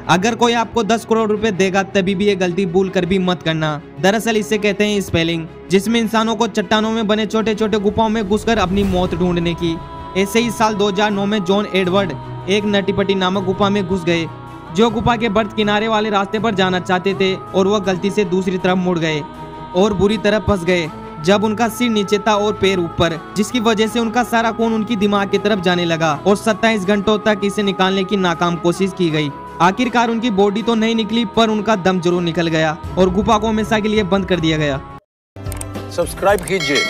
अगर कोई आपको 10 करोड़ रुपए देगा तभी भी ये गलती भूल कर भी मत करना। दरअसल इसे कहते हैं स्पेलिंग, जिसमें इंसानों को चट्टानों में बने छोटे छोटे गुफाओं में घुसकर अपनी मौत ढूंढने की। ऐसे ही साल 2009 में जॉन एडवर्ड एक नटीपटी नामक गुफा में घुस गए, जो गुफा के बर्थ किनारे वाले रास्ते पर जाना चाहते थे और वह गलती से दूसरी तरफ मुड़ गए और बुरी तरह फंस गए जब उनका सिर नीचे था और पैर ऊपर, जिसकी वजह से उनका सारा खून उनकी दिमाग की तरफ जाने लगा और 27 घंटों तक इसे निकालने की नाकाम कोशिश की गई। आखिरकार उनकी बॉडी तो नहीं निकली पर उनका दम जरूर निकल गया और गुफा को हमेशा के लिए बंद कर दिया गया। सब्सक्राइब कीजिए